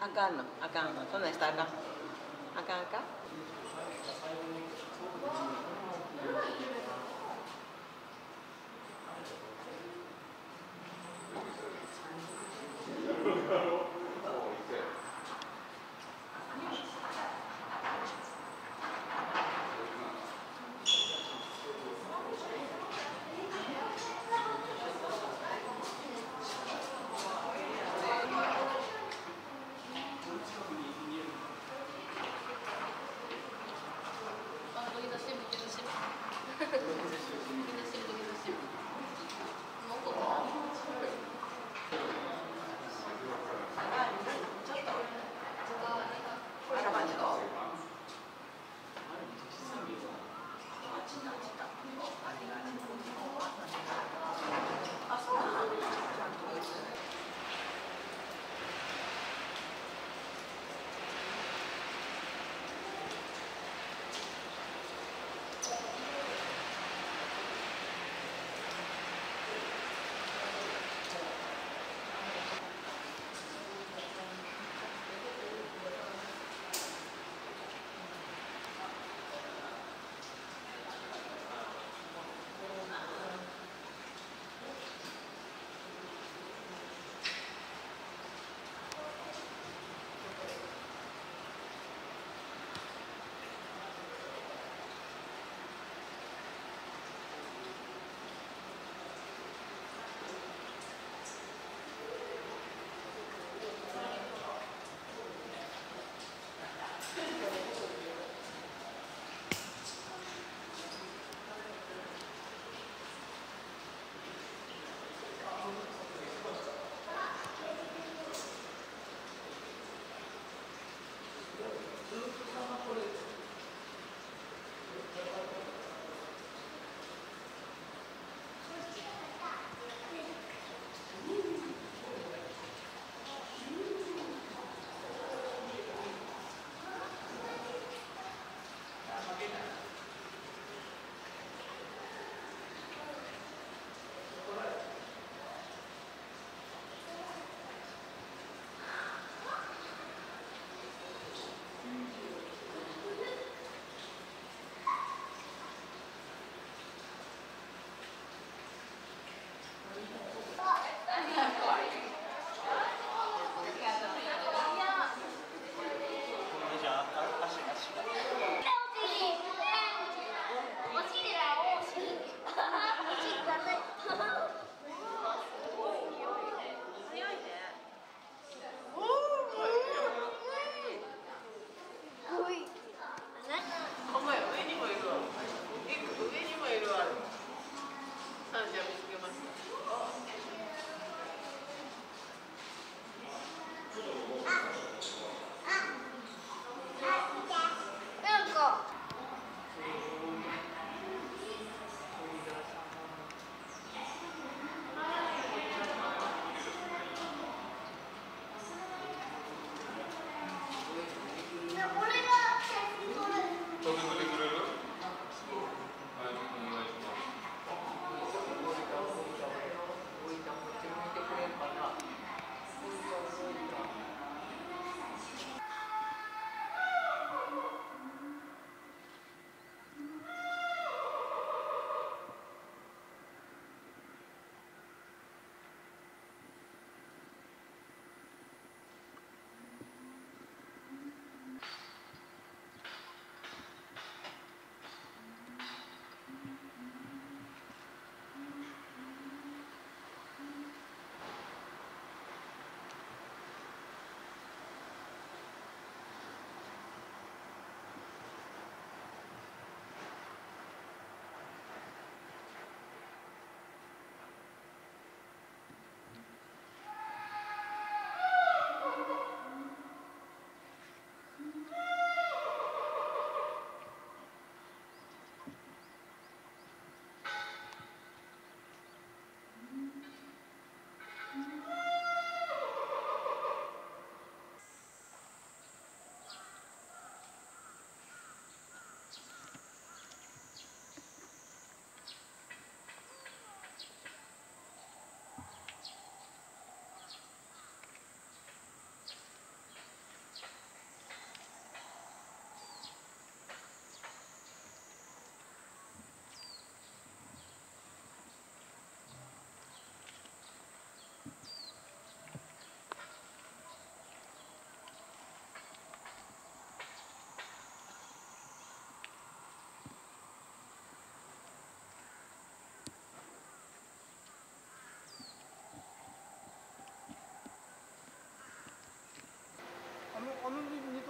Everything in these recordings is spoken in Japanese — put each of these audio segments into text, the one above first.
あかんの、あかんの、そんなんしたらあかん。あかんあかん。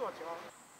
多久？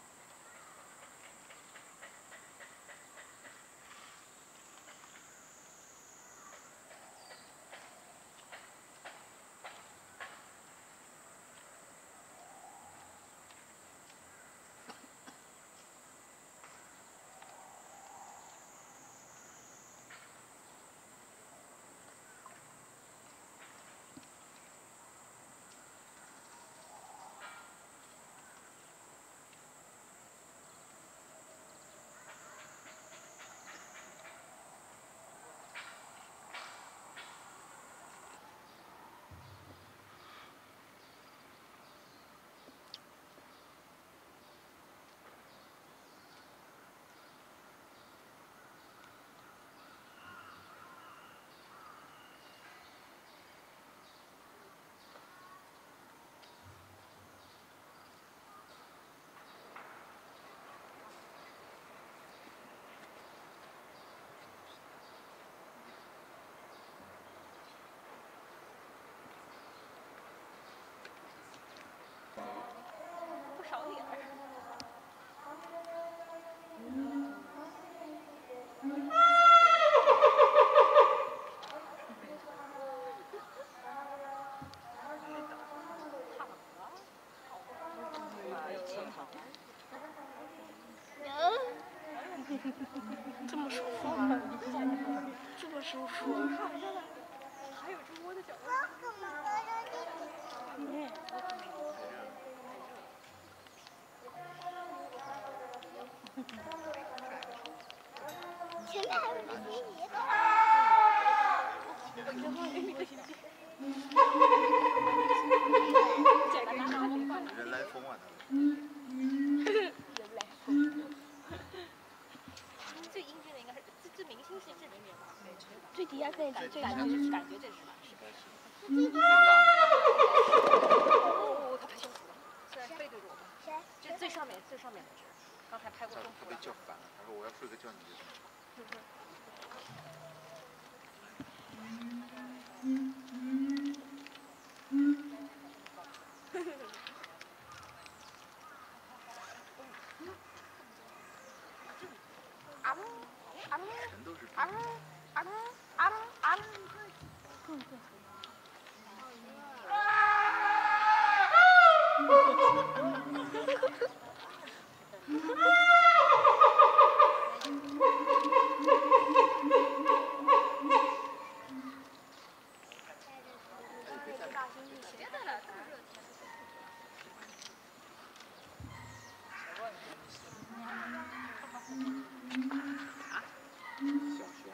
不少点儿。这么舒服吗？这么舒服。还有只窝的脚。 前面还有一个心仪。 人来疯啊！ 最英俊的应该是最明星是这里面吧？ 最底下可以打最大。 感觉这是吧？ 最大。 哦，他拍胸脯了，虽然背对着我们。 谁？ 这最上面的只，刚才拍过胸他脯了。 被叫反了，他说我要睡个觉你就行。全都是病。小熊。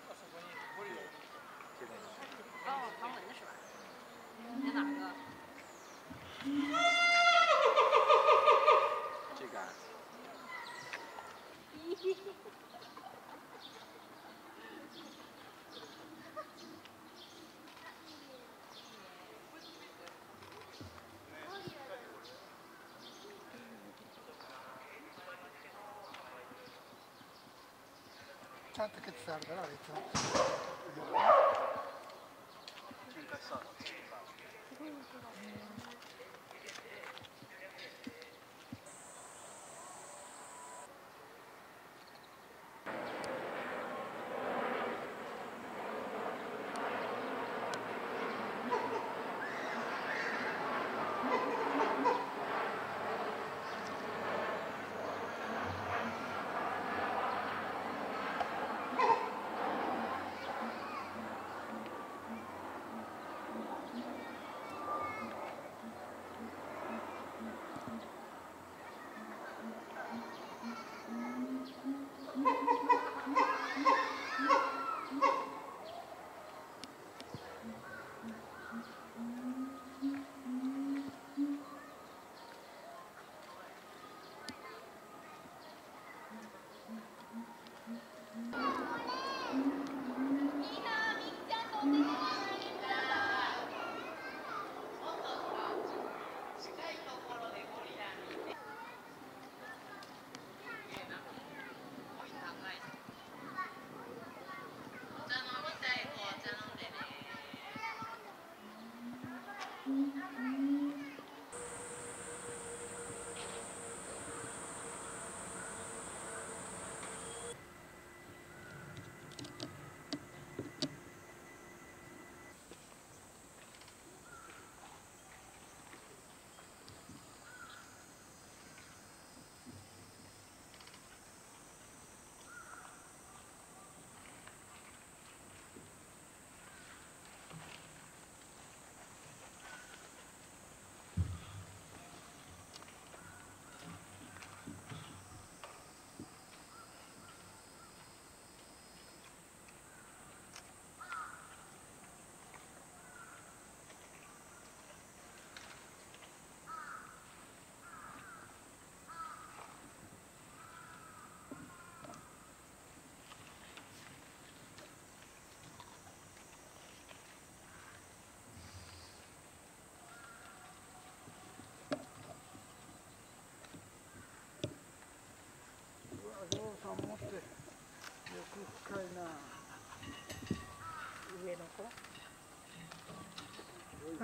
哦，唐文的是吧？演哪个？ 这个。 Tanto che serve, l'ha detto.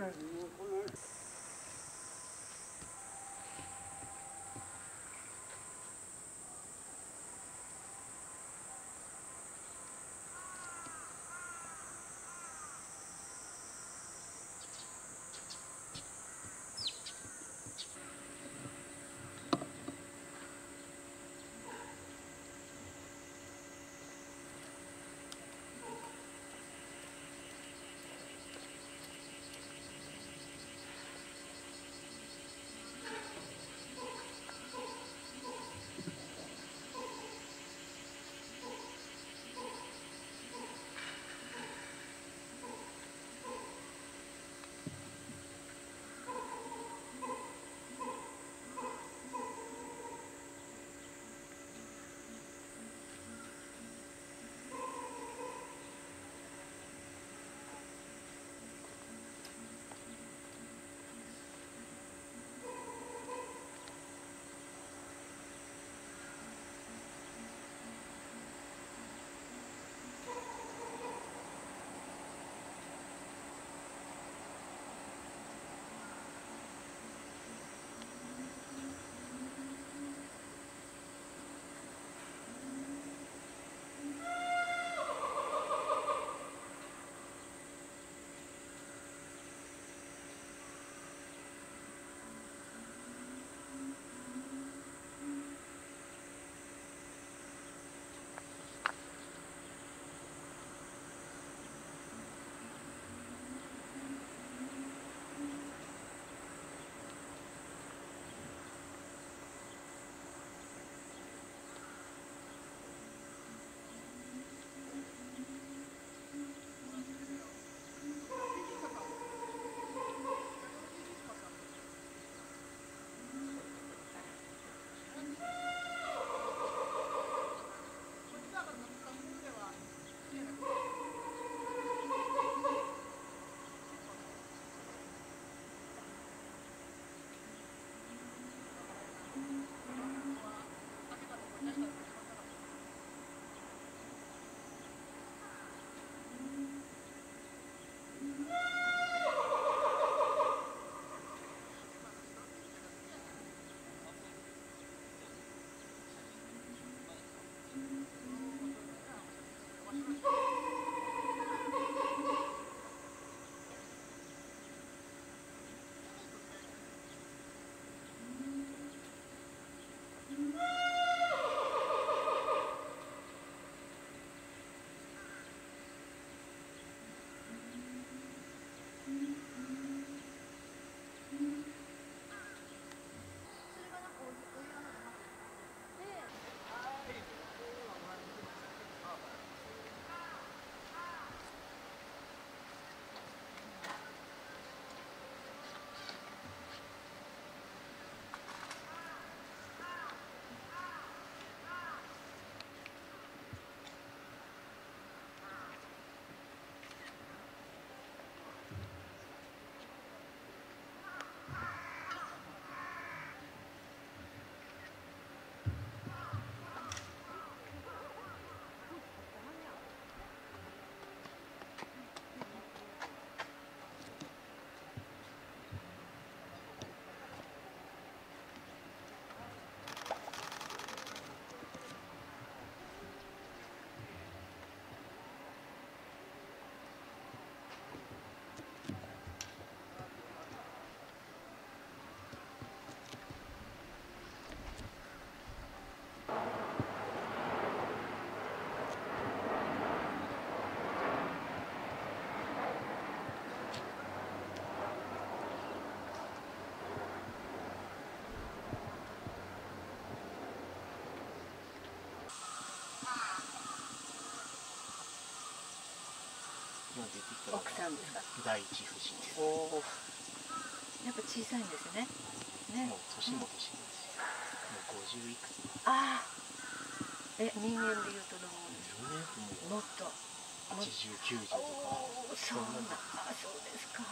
奥さんですか。 第一夫人です。 おお。やっぱ小さいんですね。ね。 もう年も年ですし、もう50いくつ。 ああ。人間でいうとどうですか。 人間もっと。 80、90とか。 そうだ。あ、そうですか。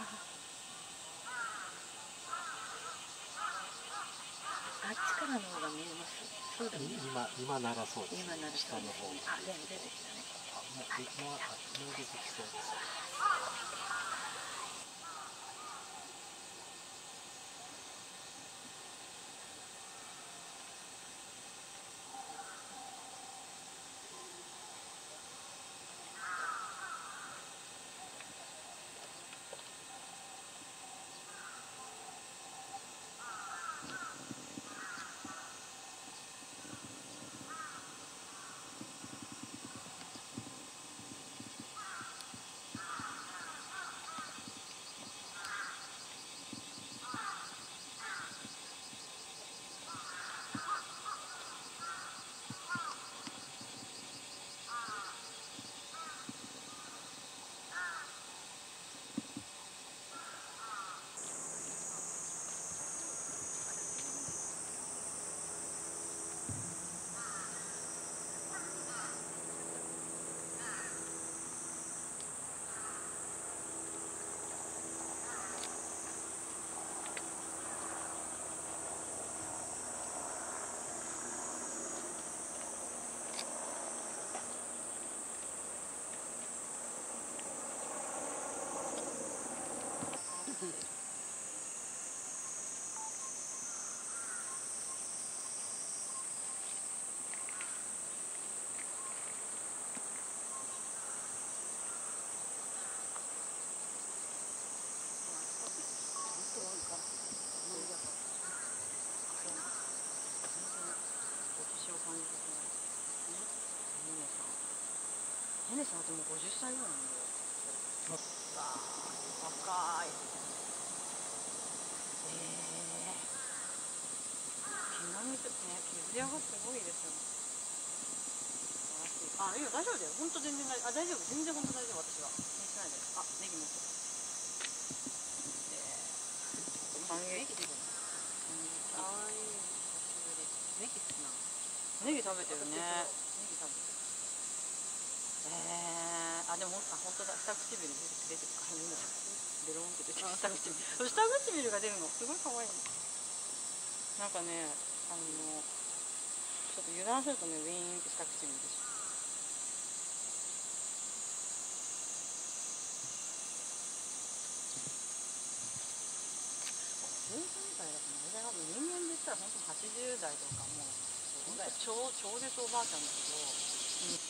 あっちからの方が見えます。そうだね。 今ならそうです。 今ならそうです。 下の方。 あ、でも出てきたね。 もう出てきそうです。 ヘネさんってもう50歳ぐらいなんだよ。わあ、若い。毛並みとね、毛艶がすごいですよ。あ、いいよ、大丈夫だよ。本当全然大丈夫。あ、大丈夫。全然本当大丈夫。私は。気にしないで。あ、ネギ持って。半減。ネギ出てる。かわいい。久しぶり。ネギ好きなの。ネギ食べてるね。ネギ食べてる。あ、でも本当だ。下唇出てるから見る。ベロンって出てる。下唇が出るの。すごい可愛いの。なんかね、ちょっと油断するとね、ウィーンって下唇でしょ。10代だとね、人間で言ったら本当80代とかもう超絶おばあちゃんだけど、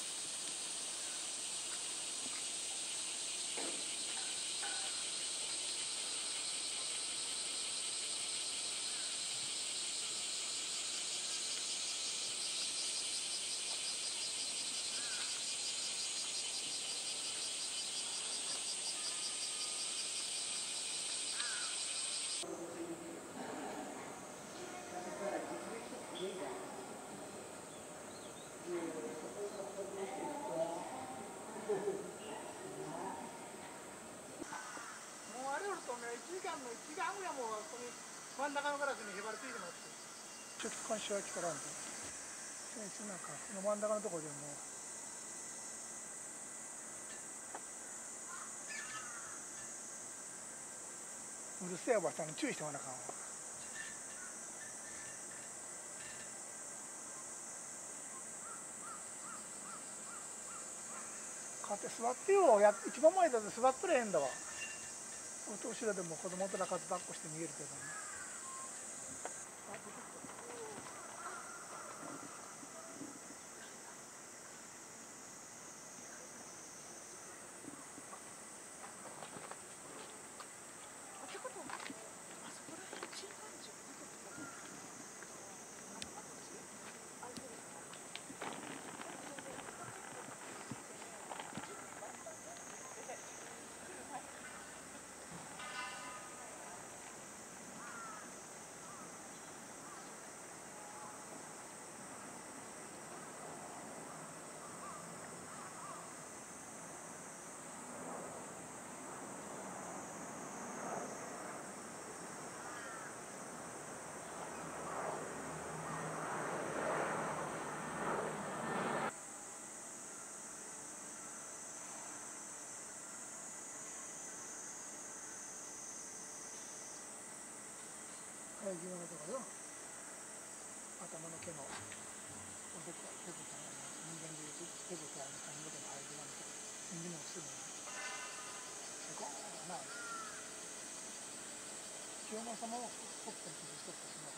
真ん中のガラスにへばりついてますちょっと今週は来たらんで先週なんかこの真ん中のところでもうるせえおばさんに注意してもらわなあかんわかって座ってよ一番前だと座っとれへんだわ後ろでも子供とらかず抱っこして逃げるけどね生え際のところよ頭の毛のペコちゃんが人間でいうとペコちゃんの髪の毛の生え際のところ耳のすぐにペコッとな清正様はほっぺに傷つけてしまう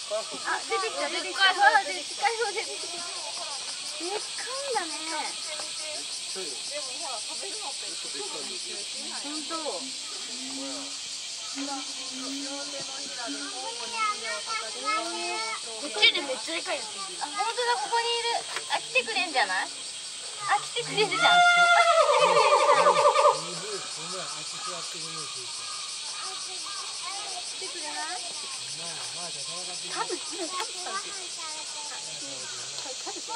あ、出てきた、出てきた。ほら、でっかいの出てきた。でっかいんだね。 本当。 こっちでめっちゃでかいやついる。あ、本当だ、ここにいる。あ、来てくれんじゃない？あ、来てくれるじゃん。あ、来てくれるじゃん。来てくれない？多分、食べたんですよ。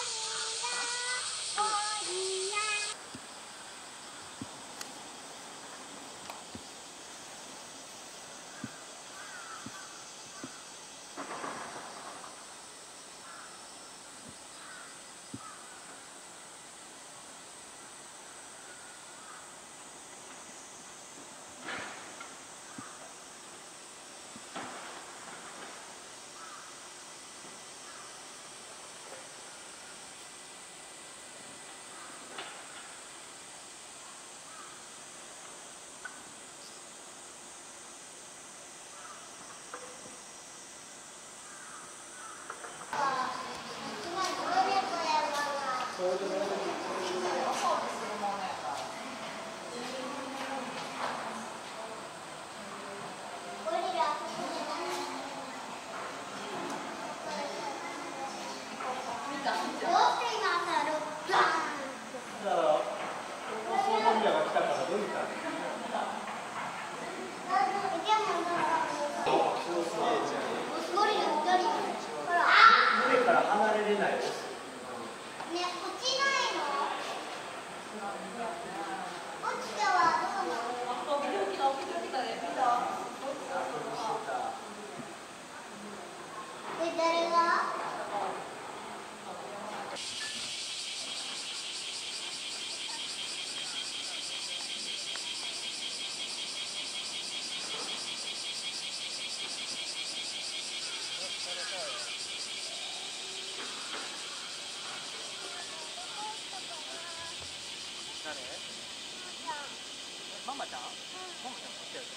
ママちゃん？ママちゃんこっちやる。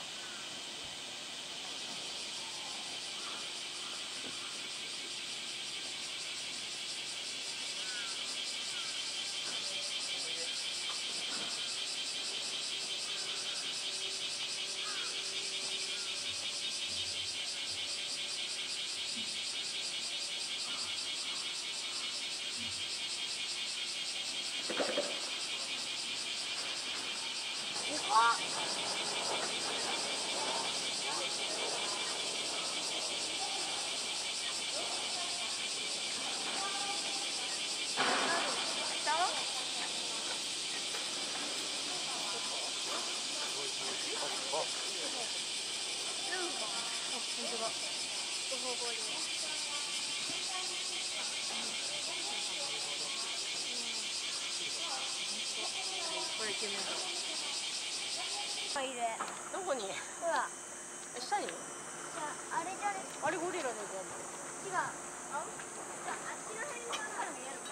どこに？ ほら、 下に？ あれじゃね。 あれゴリラだぞ。 違う。あっちの辺から見えるから。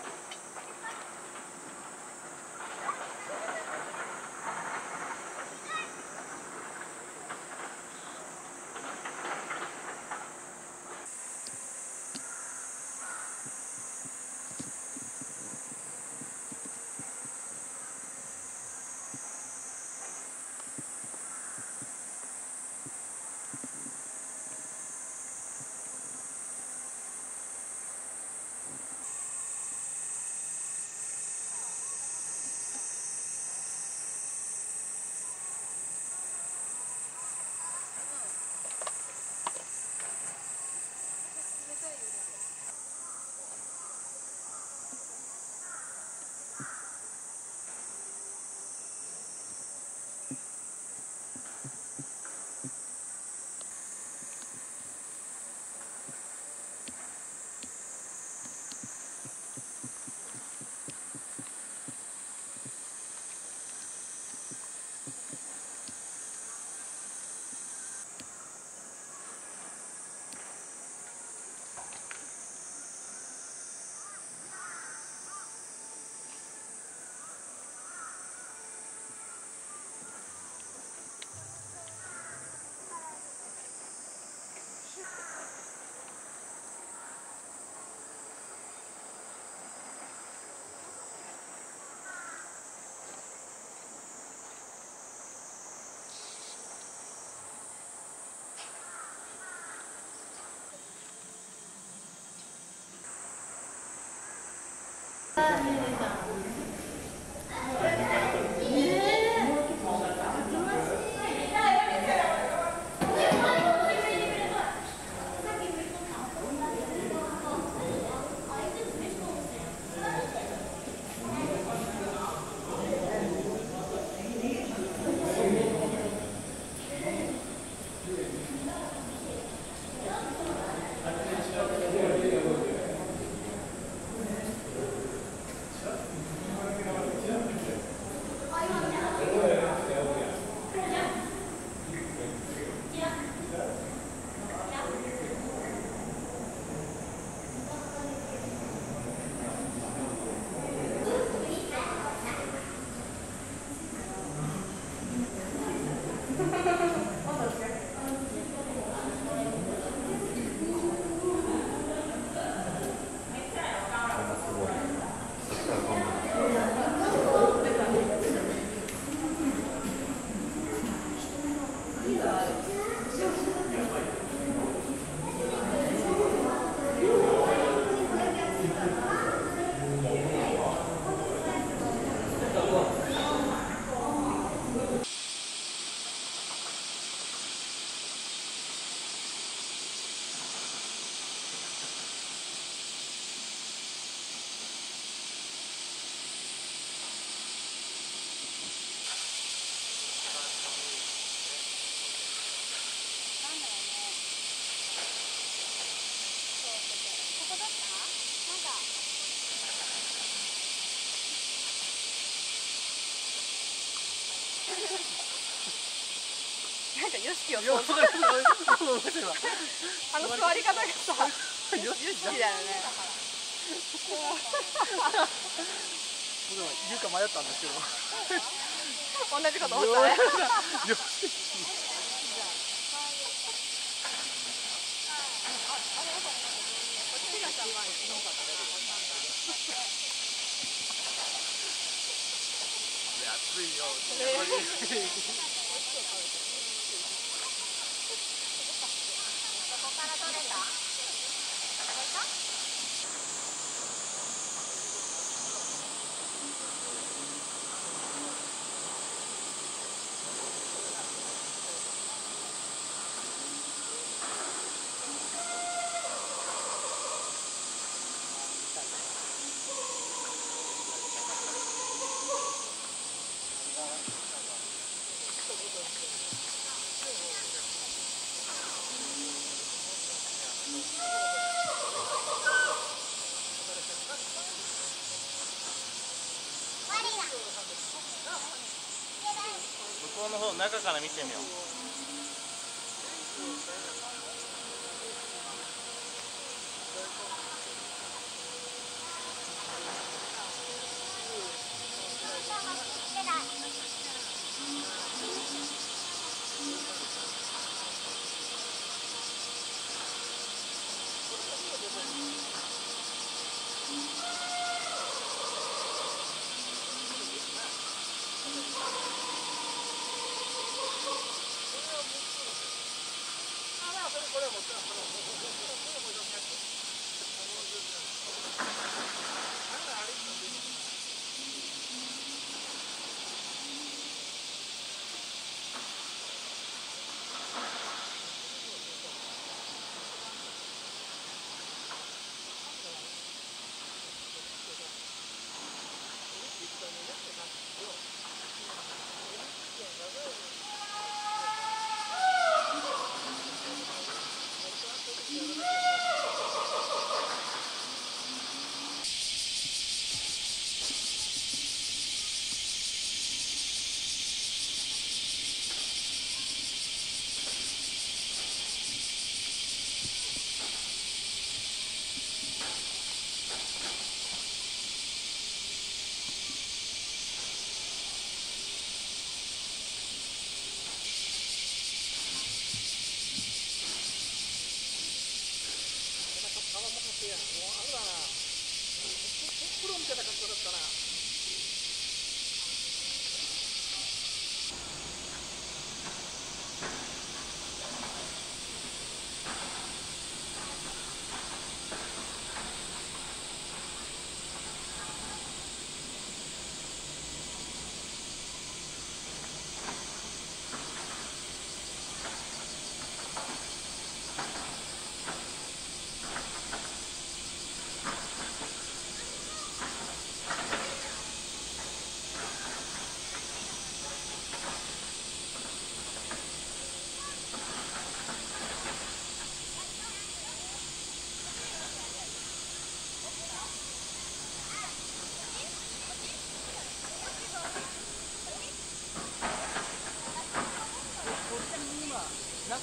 なんかヨシキを想像する。あの座り方がさ、ヨシキだよね。 僕は言うか迷ったんですけど。 同じこと思ったね。 よ暑いよ。 向こうの方中から見てみよう。 向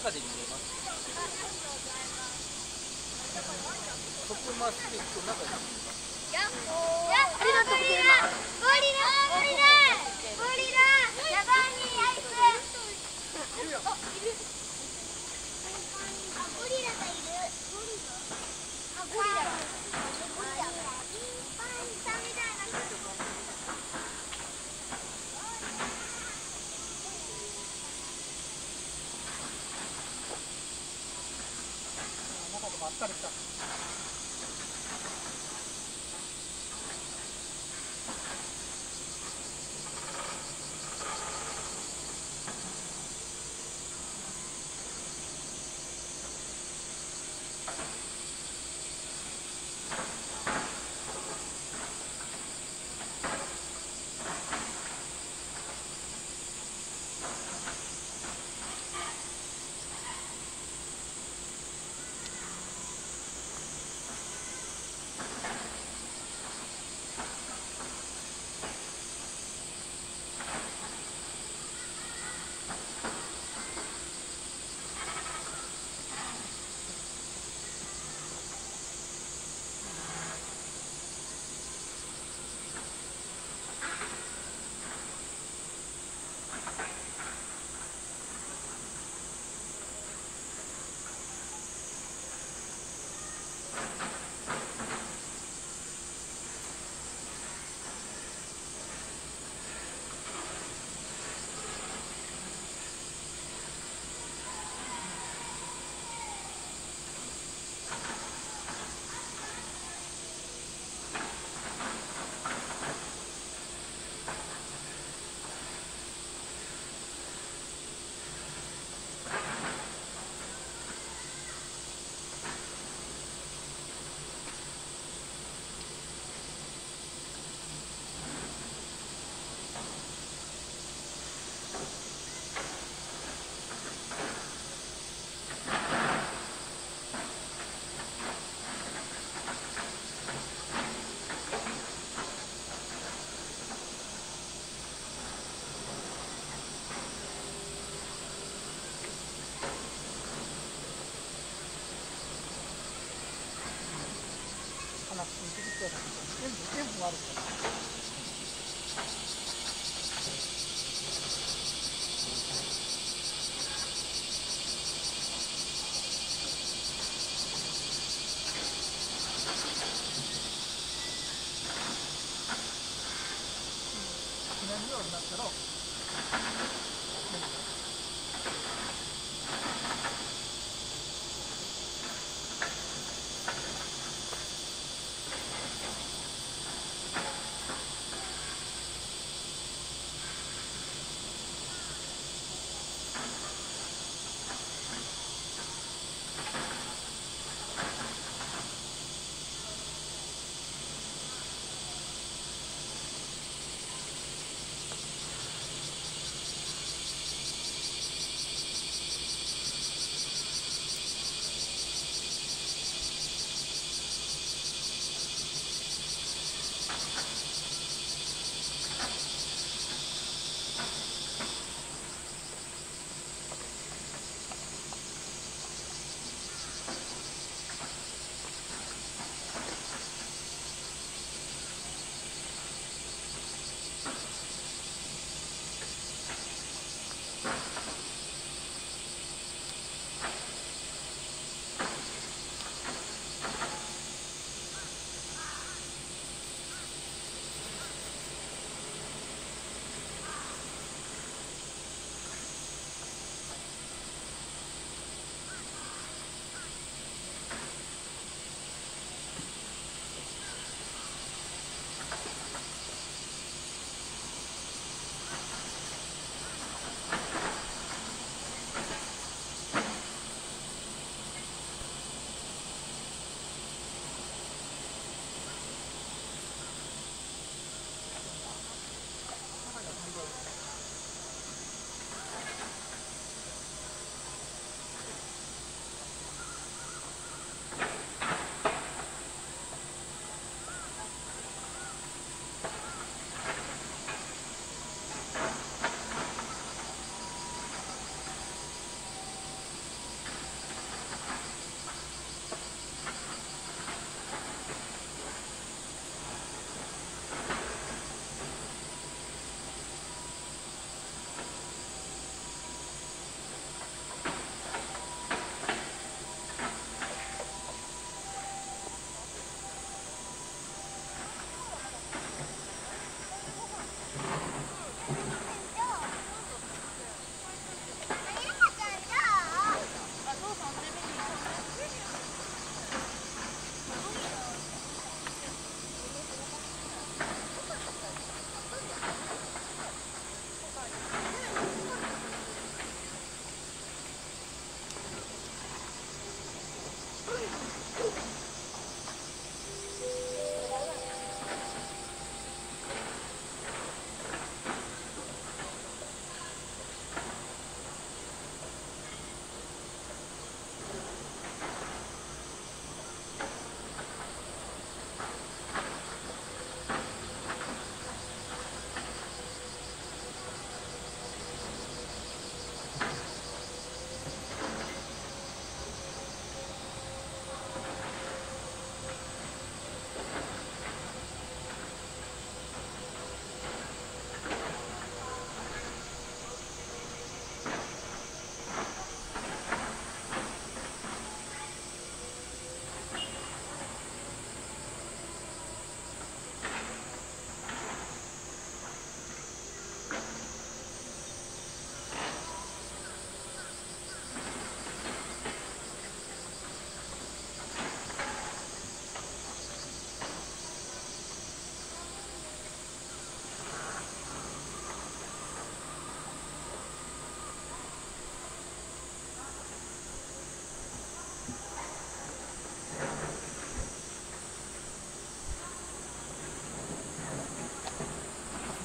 中で見えます。そこまっすぐ行くと中で見えます。 ありがとうございます。ゴリラジャパニーアイス。いるよ。ゴリラがいる。ゴリラがいたみたいな。 中でばったりした。全部あるから。記念料になったら。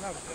なるで。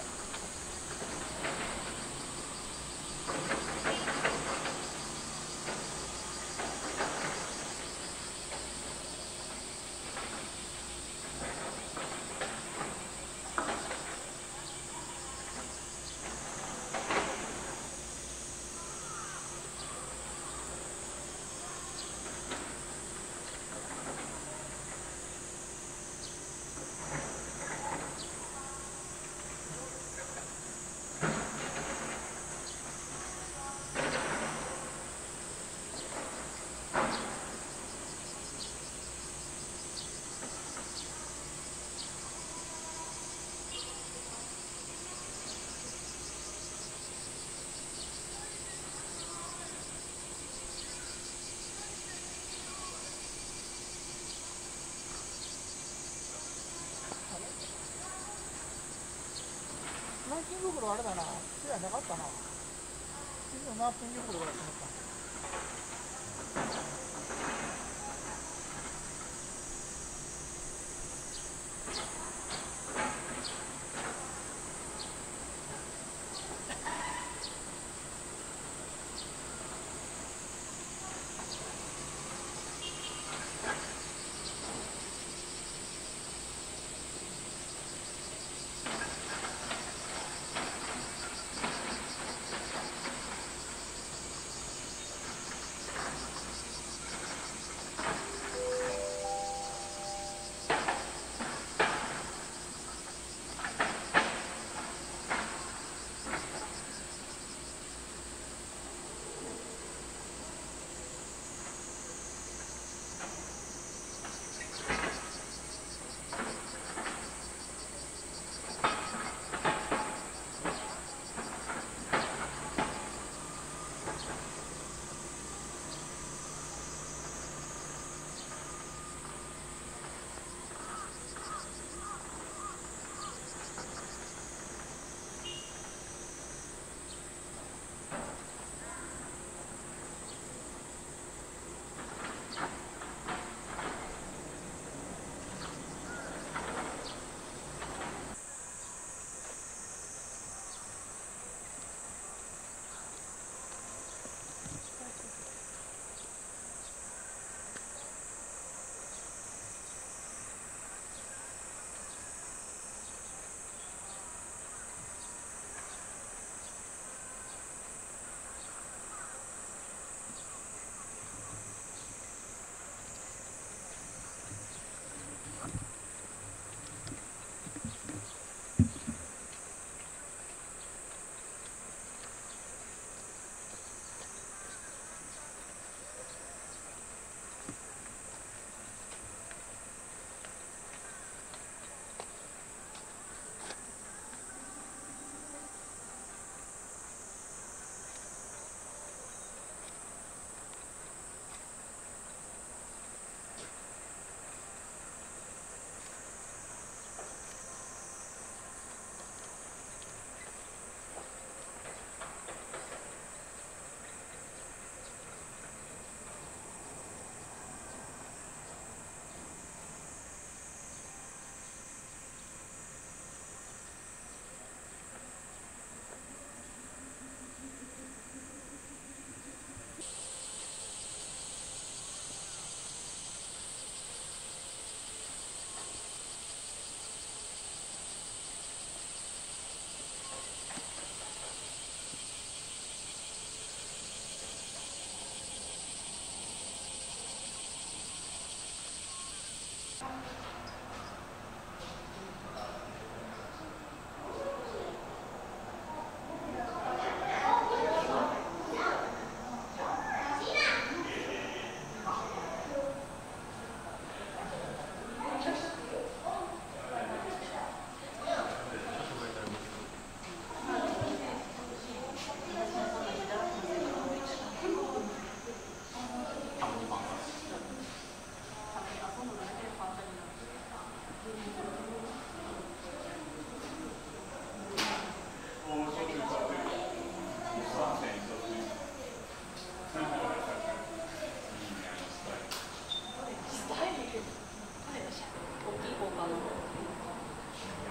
ナプキン袋あれだな、手はなかったな。ナプキン袋から決まった。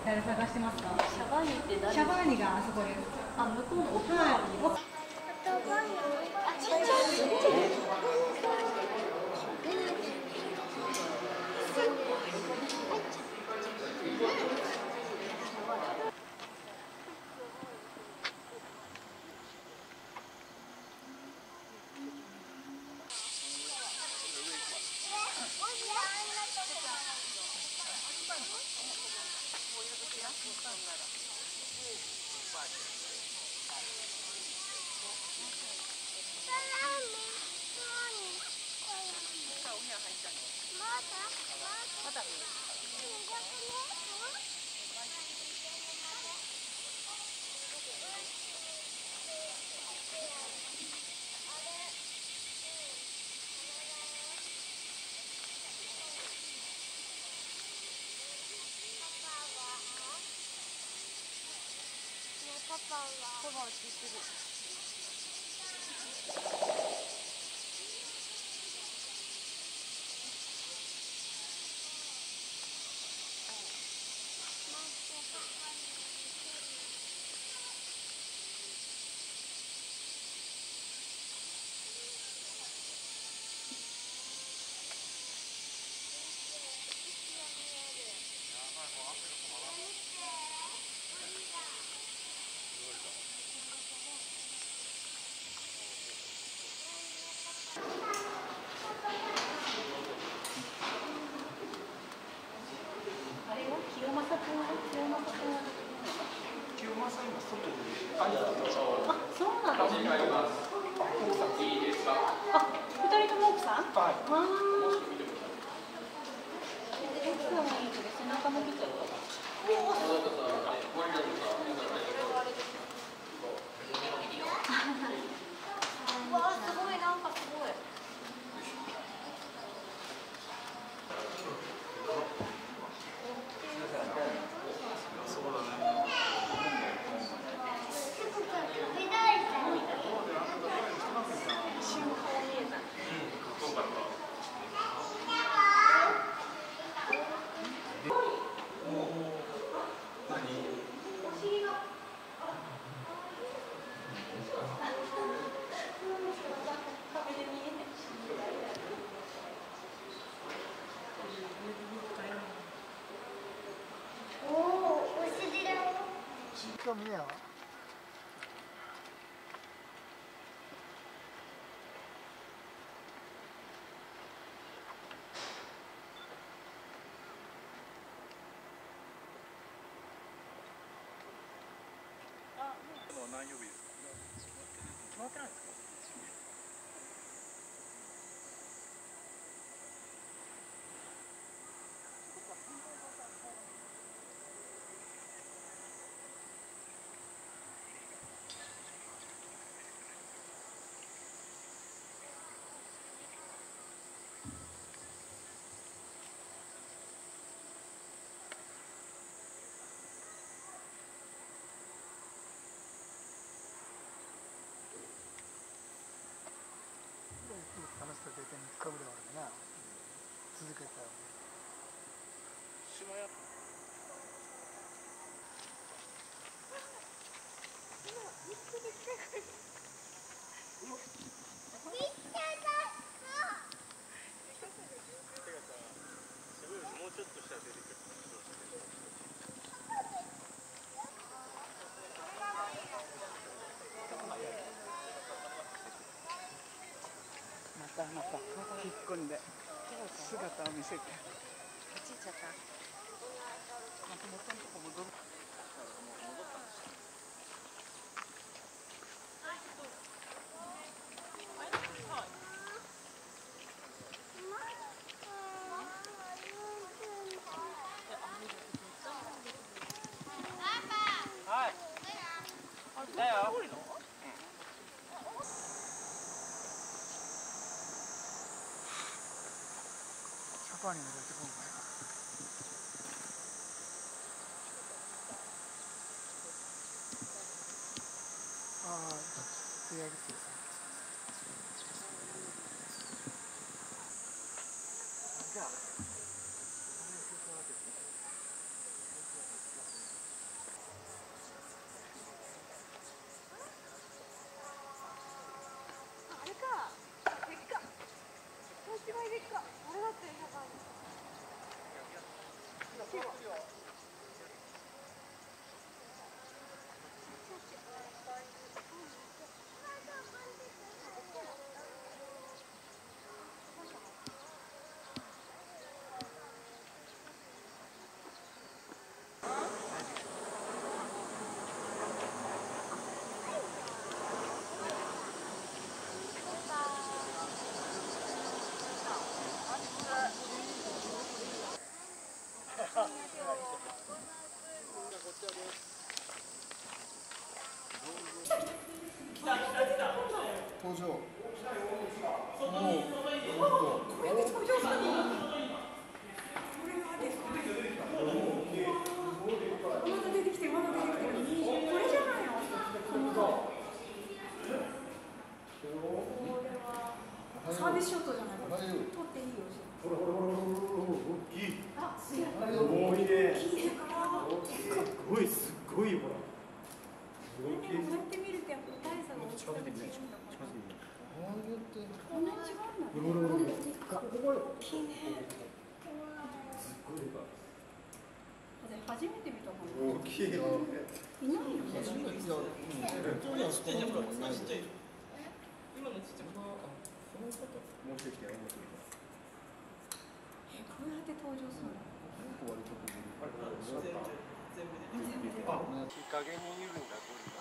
誰探してますか？ シャバーニって誰？ シャバーニがあそこです。 あ、向こうの奥はい。 ちっちゃい。パパは聞いてる。 興味ねえわ。 何曜日ですか？決まってないんですか？ 話した経験にかぶれはあるな。続けたら。 島屋。もうちょっとしたら出てくる。 また引っ込んで姿を見せて。 立ち入っちゃった。 また元のとこ戻る。 はい。だよ。 シャパーニも出てこんかい。ああ、手上げてる。じゃあ。 サービスショットじゃないか。撮っていいよ。 ほらほらほらほらほら大きい。 あ、すげえ。 すごいね。 すごいすごいよほら。 でもこうやって見るとやっぱ大差が大きさが違うんだから。こんなに違うんだね。大きいね。初めて見たかな。 大きいよ。 いないよね。 もう一つやろう。 こうやって登場するの。 日陰にいるんだゴリラ。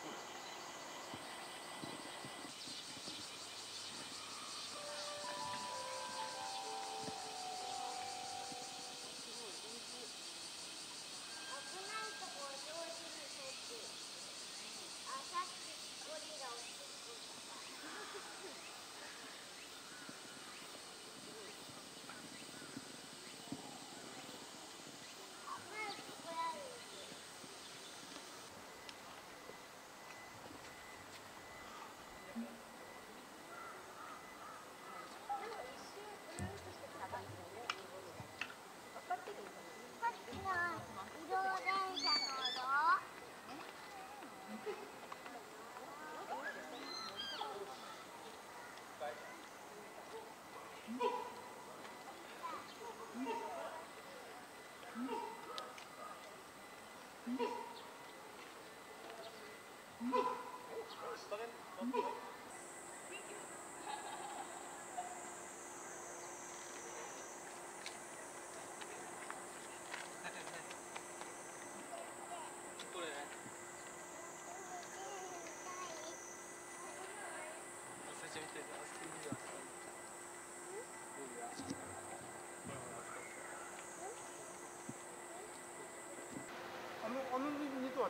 あの2とは違う。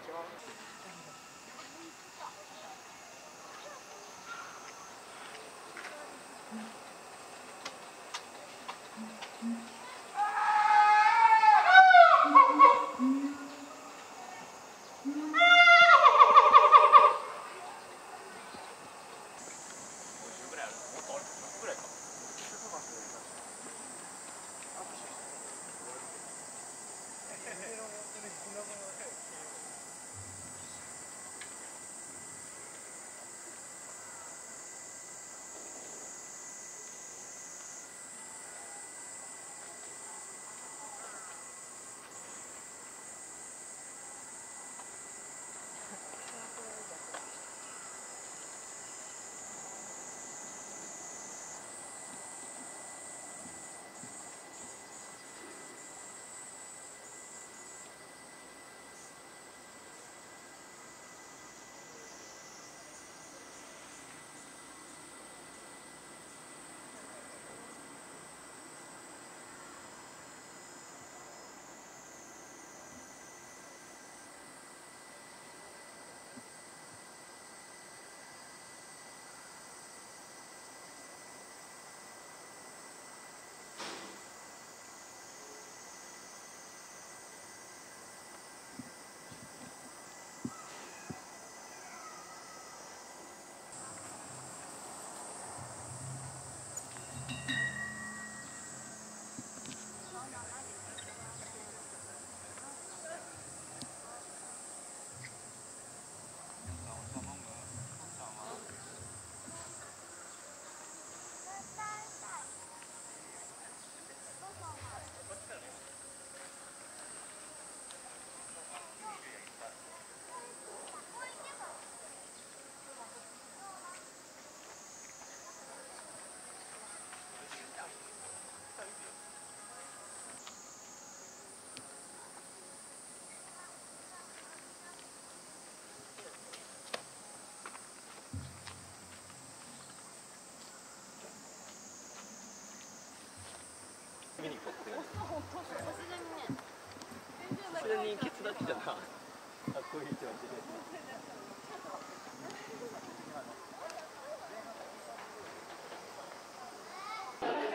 それにケツだけじゃな。かっこいいじゃん。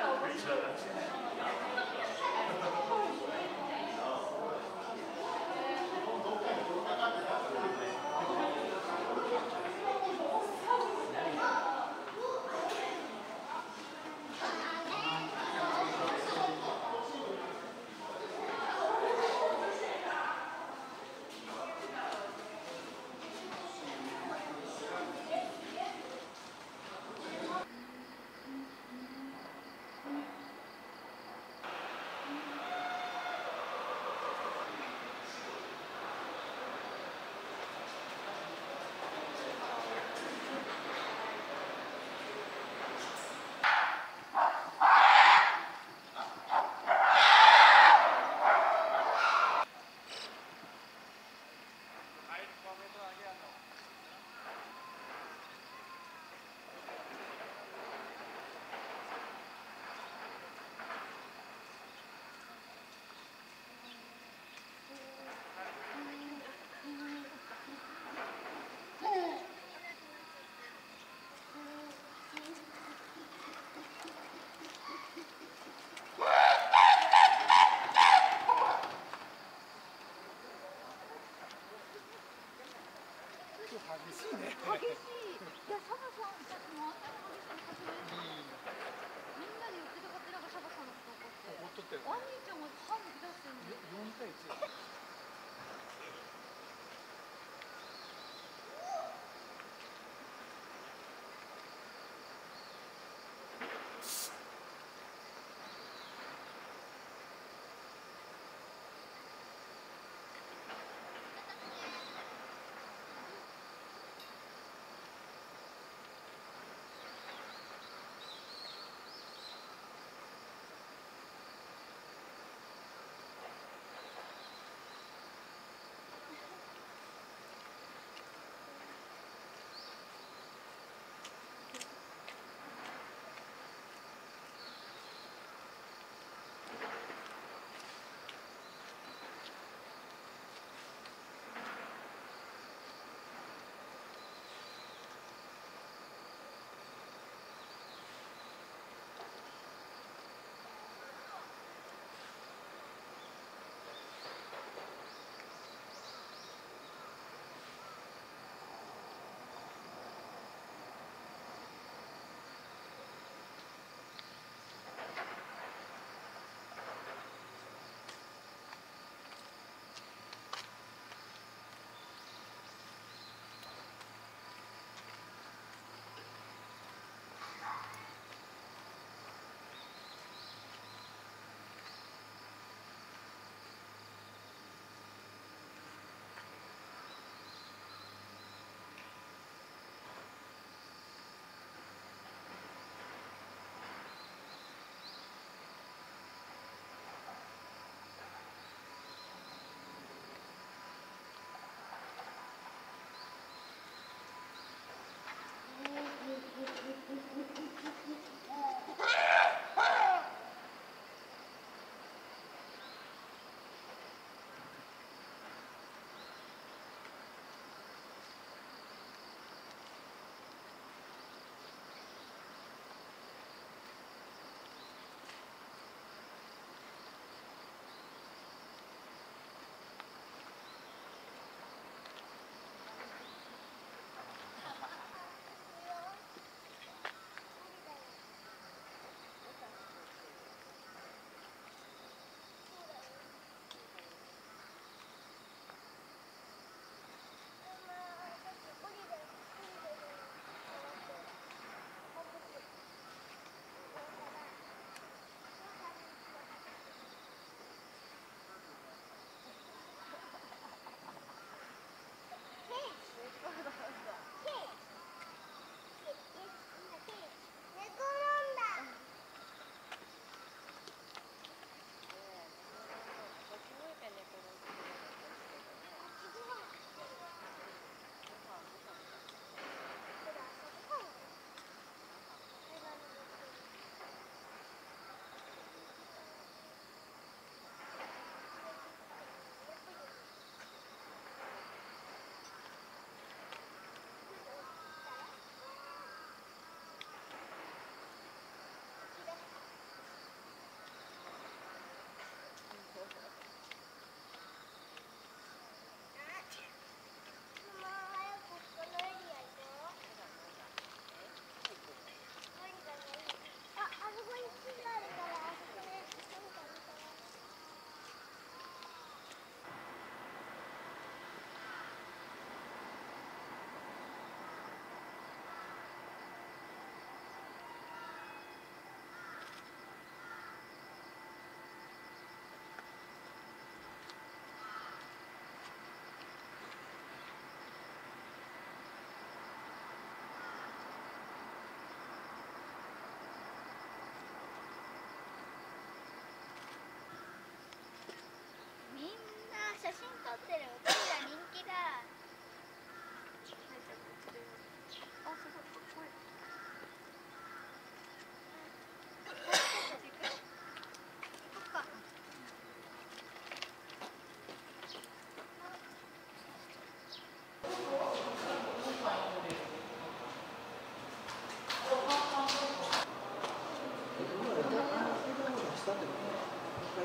激しいね。 激しい。いや、サバさんたちもあんなに激しいの初めて。みんなで寄ってたかってなんかサバさんのこと怒って。 怒っとったよお兄ちゃんも歯抜き出してんの。 4対1。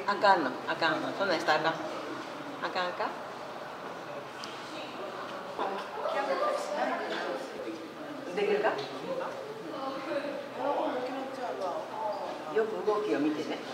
あかんのあかんのそんなんしたらあかんあかんかできるかよく動きを見てね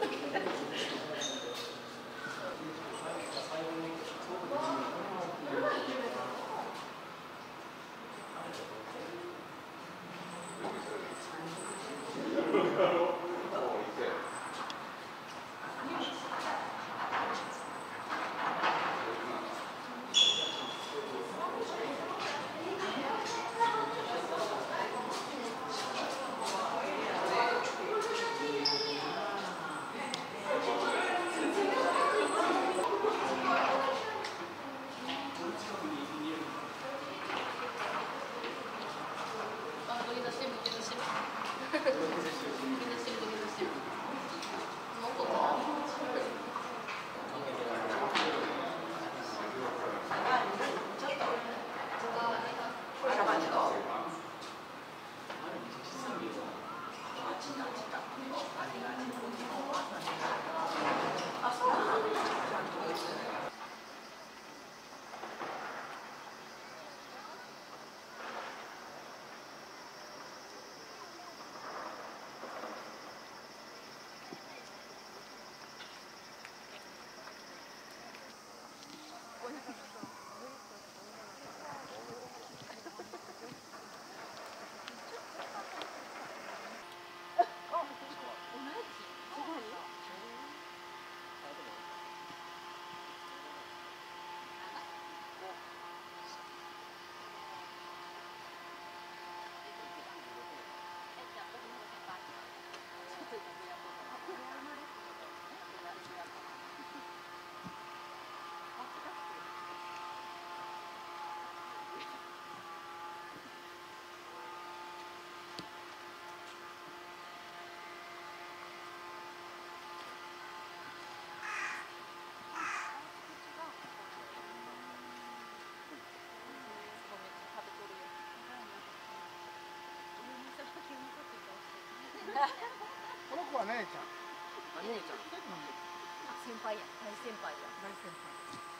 この子は姉ちゃん。 お姉ちゃん先輩や大先輩や大先輩。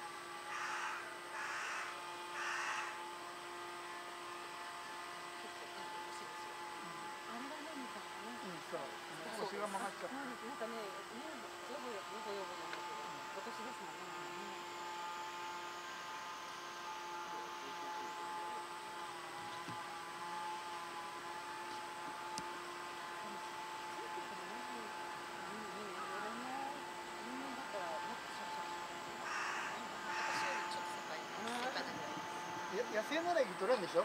そう。腰が曲がっちゃった。 なんかね、よぼよぼなんだけど、今年ですもんね。 野生なら生きとるんでしょ。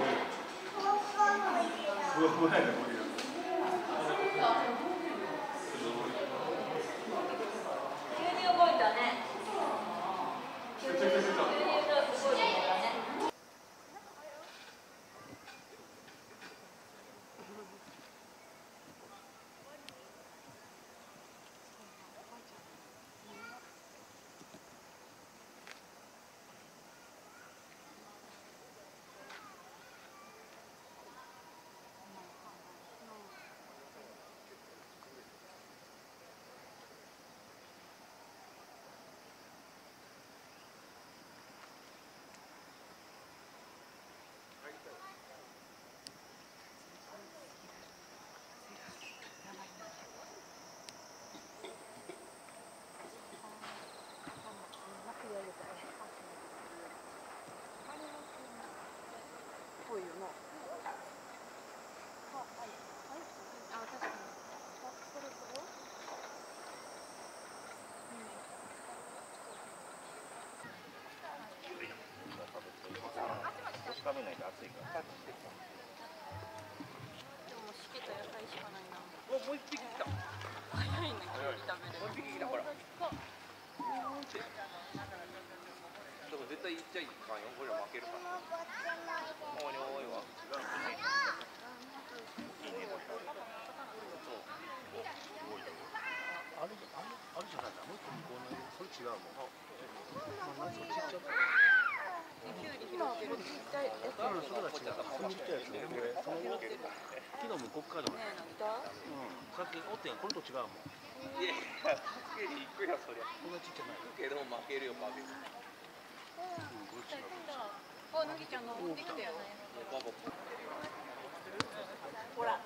ふわふわやね、ゴリラ。 急に動いたね。急に動いたね。 ぽいよな。 腰かぶないと熱いから。 でもしけた野菜しかないな。 お、もう一匹来た。 早いね、急に食べる。 もう一匹来た、ほら。でも絶対行っちゃいかんよ。これ負けるから。おいおいは。いいね、これ。そう。 あれじゃないか、もう一個向こうのそれ違うもん。なんかちっちゃく。 きゅうり拾ってる。ちっちゃいやつ。 それが違う。そのちっちゃいやつね。その昨日もこっからでも。 ねえ、なんか。 さっきおってん、これと違うもん。 いや、つけに行くよ、そりゃ。 こんなちっちゃない。 けど負けるよ、負ける。 あ、なぎちゃんのできたよ。 バボ。 ほら。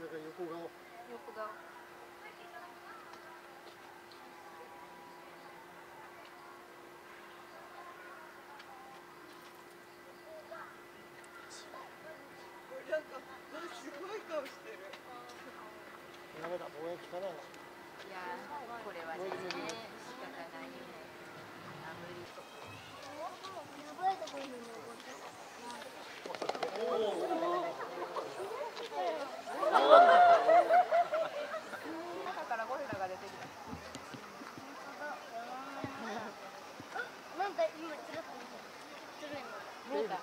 れから横顔。 横顔。 ダメだ、ぼやきかな。 いやこれはね、仕方ないよね。あ、無理と。 やばいところに登中からゴリラが出てきた。 なんか今つるっとつるの。 見えた。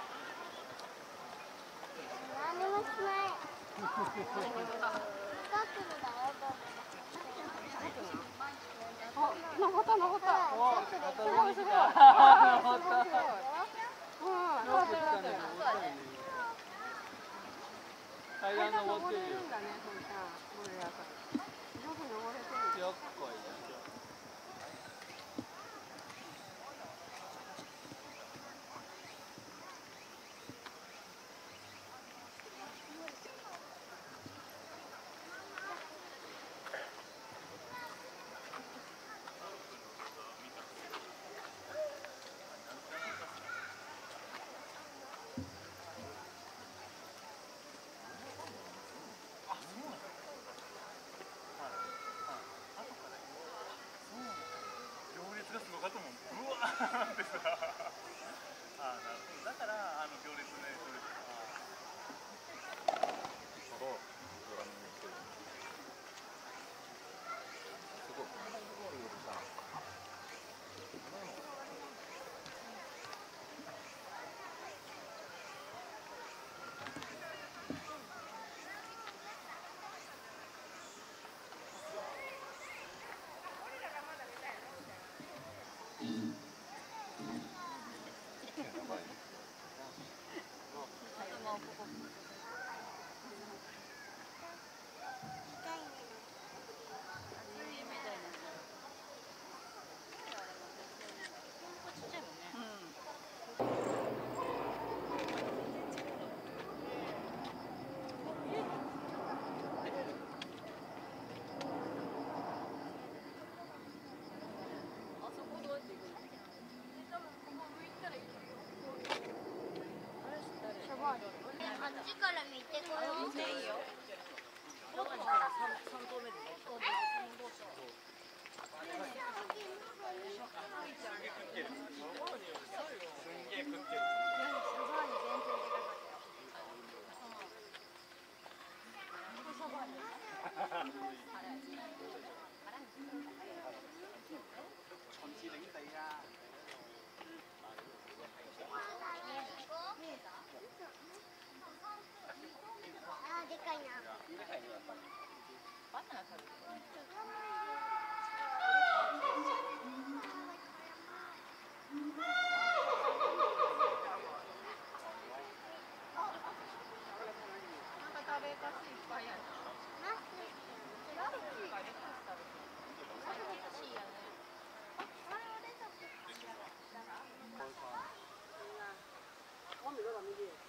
何もしない。深くのだよ、 登った登った。すごいすごい。登った。登ってる登ってる。階段登れるんだね、ほんちゃん。ゴリラさん。上手に登れてる。よっこい。 がすごかったもん。うわーってさ。ああ、なるほど。だから行列ね、それ。 あっちから見てこよう。いいよ。あー、でかいな。 バナナ食べてる。なんか食べかすいっぱいやな。 ナス。 ラッキーがレタス食べてる。それ欲しいやね。 あれはレタス。 雨だから右へ。